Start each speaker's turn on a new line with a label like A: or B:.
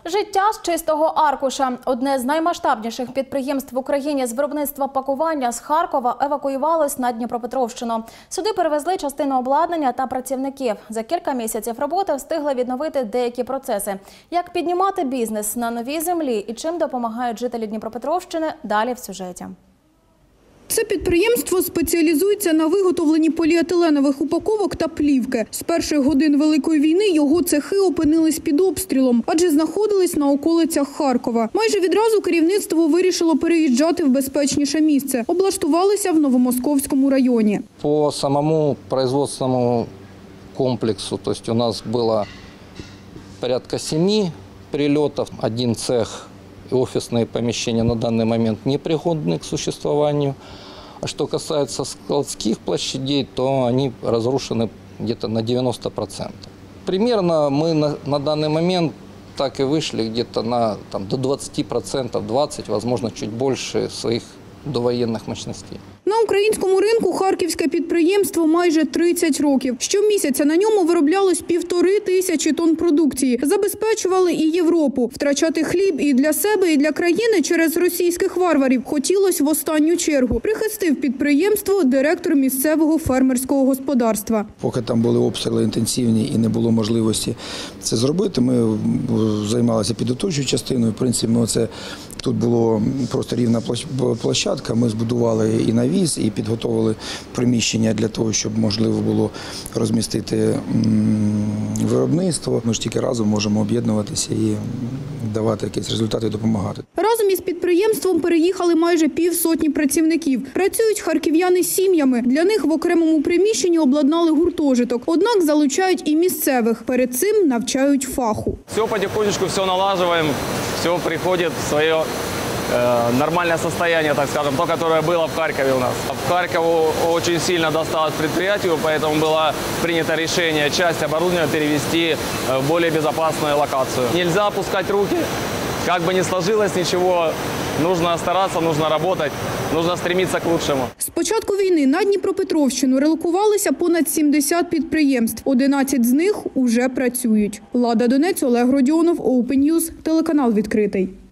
A: Життя з чистого аркуша. Одне з наймасштабніших підприємств в Україні з виробництва пакування з Харкова евакуювалось на Дніпропетровщину. Сюди перевезли частину обладнання та працівників. За кілька місяців роботи встигли відновити деякі процеси. Як піднімати бізнес на новій землі і чим допомагають жителі Дніпропетровщини – далі в сюжеті.
B: Це підприємство спеціалізується на виготовленні поліетиленових упаковок та плівки. З перших годин Великої війни його цехи опинились під обстрілом, адже знаходились на околицях Харкова. Майже відразу керівництво вирішило переїжджати в безпечніше місце. Облаштувалися в Новомосковському районі.
C: По самому производственному комплексу, то есть у нас было порядка 7 прилетов, один цех и офисные помещения на данный момент непригодны к существованию. А что касается складских площадей, то они разрушены где-то на 90%. Примерно мы на данный момент так и вышли где-то на до 20%, 20%, возможно, чуть больше своих довоєнних мощностей.
B: На українському ринку харківське підприємство майже 30 років. Щомісяця на ньому вироблялось 1500 тонн продукції. Забезпечували і Європу. Втрачати хліб і для себе, і для країни через російських варварів хотілось в останню чергу. Прихистив підприємство директор місцевого фермерського господарства.
D: Поки там були обстріли інтенсивні і не було можливості це зробити, ми займалися підготовчою частиною. В принципі, тут була просто рівна площадка, ми збудували і навіс, і підготовили приміщення для того, щоб можливо було розмістити виробництво. Ми ж тільки разом можемо об'єднуватися і давати якісь результати, допомагати.
B: Разом із підприємством переїхали майже 500 працівників. Працюють харків'яни з сім'ями. Для них в окремому приміщенні обладнали гуртожиток. Однак залучають і місцевих. Перед цим навчають фаху.
E: Все потихонечку, все налаживаем, все приходит в свое нормальное состояние, так скажем, то, которое было в Харькове у нас. В Харькову очень сильно досталось предприятию, поэтому было принято решение часть оборудования перевести в более безопасную локацию. Нельзя опускать руки, как бы ни сложилось ничего, нужно стараться, нужно работать, нужно стремиться к лучшему.
B: З початку війни на Дніпропетровщину релокувалися понад 70 підприємств. 11 з них уже працюють. Лада Донець, Олег Родіонов, Open News, телеканал «Відкритий».